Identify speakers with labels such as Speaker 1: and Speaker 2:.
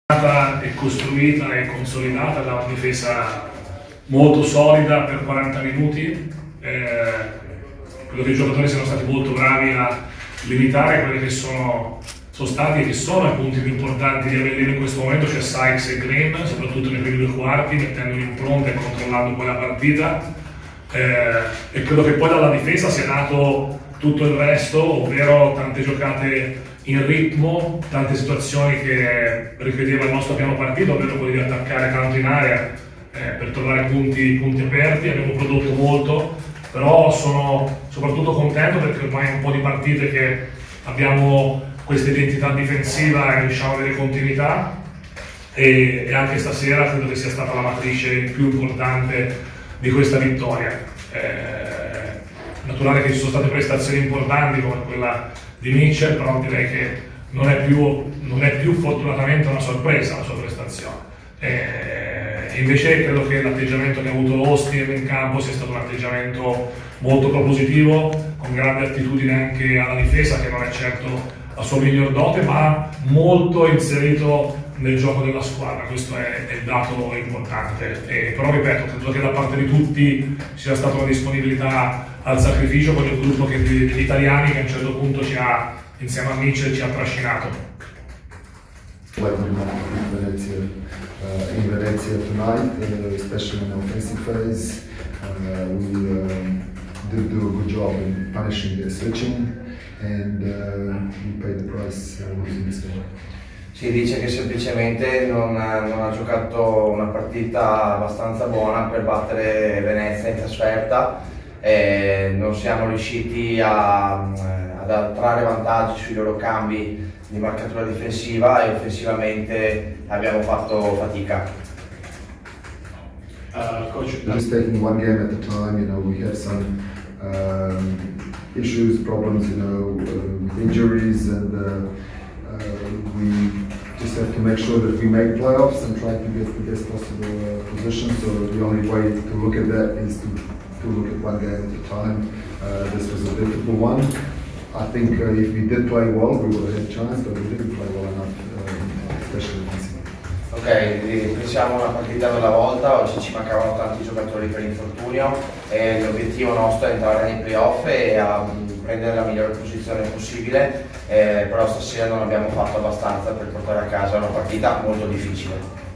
Speaker 1: È costruita e consolidata da una difesa molto solida per 40 minuti. Credo che i giocatori siano stati molto bravi a limitare quelli che sono stati e che sono i punti più importanti di Avellino in questo momento, cioè Sykes e Green, soprattutto nei primi due quarti, mettendo in impronta e controllando poi la partita. E credo che poi dalla difesa sia nato tutto il resto, ovvero tante giocate in ritmo, tante situazioni che richiedeva il nostro piano partito, ovvero quelli di attaccare tanto in area per trovare punti aperti. Abbiamo prodotto molto, però sono soprattutto contento perché ormai è un po' di partite che abbiamo questa identità difensiva e riusciamo a avere continuità, e anche stasera credo che sia stata la matrice più importante di questa vittoria. Naturale che ci sono state prestazioni importanti come quella di Mitchell, però direi che non è più fortunatamente una sorpresa la sua prestazione. Invece credo che l'atteggiamento che ha avuto Austin in campo sia stato un atteggiamento molto propositivo, con grande attitudine anche alla difesa, che non è certo la sua miglior dote, ma molto inserito nel gioco della squadra. Questo è il dato importante. Però ripeto, credo che da parte di tutti sia stata una disponibilità al sacrificio con il gruppo degli italiani che a un certo punto insieme a Mitchell ci ha trascinato.
Speaker 2: In Venezia tonight, especially in the offensive phase, we did do a good job in punishing their switching, and we paid the price losing this game.
Speaker 3: Si dice che semplicemente non ha giocato una partita abbastanza buona per battere Venezia in trasferta, e non siamo riusciti ad trarre vantaggi sui loro cambi di marcatura difensiva, e offensivamente abbiamo fatto fatica.
Speaker 2: Coach, just taking one game at a time, we have some issues, problems, with injuries, and we just have to make sure that we make playoffs and try to get the best possible position. So the only way to look at that is to look at one game at a time. This was a difficult one. I think if we did play well, we would have had a chance, but we didn't play well enough, especially defensively.
Speaker 3: Ok, pensiamo una partita per la volta. Oggi ci mancavano tanti giocatori per infortunio e l'obiettivo nostro è entrare nei playoff e prendere la migliore posizione possibile, però stasera non abbiamo fatto abbastanza per portare a casa una partita molto difficile.